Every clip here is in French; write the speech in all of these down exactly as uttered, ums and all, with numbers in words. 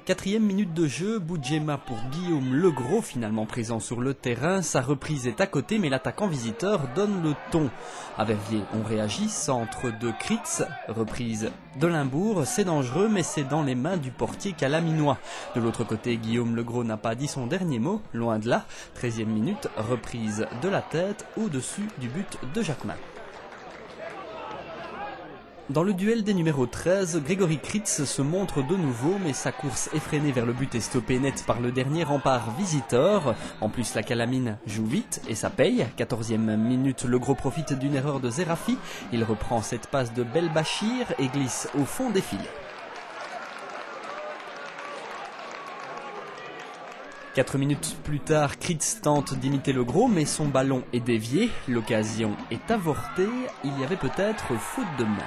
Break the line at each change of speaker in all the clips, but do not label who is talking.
Quatrième minute de jeu, Boudjema pour Guillaume Legros, finalement présent sur le terrain. Sa reprise est à côté, mais l'attaquant visiteur donne le ton. À Verviers, on réagit, centre de Kritz, reprise de Limbourg. C'est dangereux, mais c'est dans les mains du portier calaminois. De l'autre côté, Guillaume Legros n'a pas dit son dernier mot, loin de là. Treizième minute, reprise de la tête, au-dessus du but de Jacquemin. Dans le duel des numéros treize, Grégory Kritz se montre de nouveau, mais sa course effrénée vers le but est stoppée net par le dernier rempart visiteur. En plus, la Calamine joue vite et ça paye. quatorzième minute, Legros profite d'une erreur de Zerafi. Il reprend cette passe de Belbachir et glisse au fond des filets. Quatre minutes plus tard, Kritz tente d'imiter Legros, mais son ballon est dévié. L'occasion est avortée. Il y avait peut-être faute de main.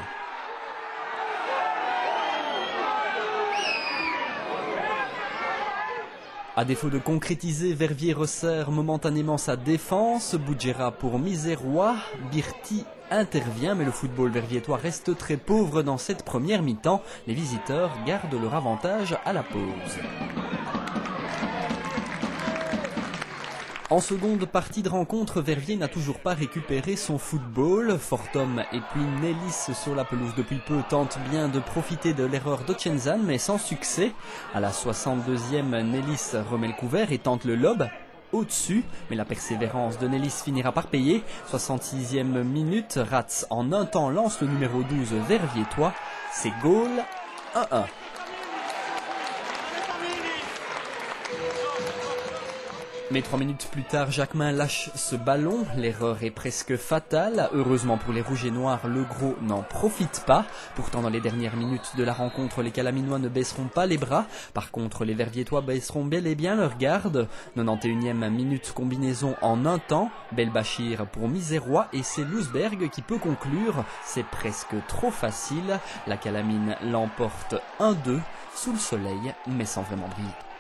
À défaut de concrétiser, Verviers resserre momentanément sa défense. Boudjera pour Misérois. Birti intervient, mais le football verviétois reste très pauvre dans cette première mi-temps. Les visiteurs gardent leur avantage à la pause. En seconde partie de rencontre, Verviers n'a toujours pas récupéré son football. Fortum et puis Nélis sur la pelouse depuis peu tentent bien de profiter de l'erreur d'Ochenzan, mais sans succès. À la soixante-deuxième, Nélis remet le couvert et tente le lob au-dessus, mais la persévérance de Nélis finira par payer. soixante-sixième minute, Ratz en un temps lance le numéro douze verviétois. C'est goal, un un. Mais trois minutes plus tard, Jacquemin lâche ce ballon. L'erreur est presque fatale. Heureusement pour les Rouges et Noirs, Legros n'en profite pas. Pourtant, dans les dernières minutes de la rencontre, les Calaminois ne baisseront pas les bras. Par contre, les Verviétois baisseront bel et bien leur garde. quatre-vingt-onze minute, combinaison en un temps. Belbachir pour Misérois et c'est Lousberg qui peut conclure. C'est presque trop facile. La Calamine l'emporte un deux sous le soleil, mais sans vraiment briller.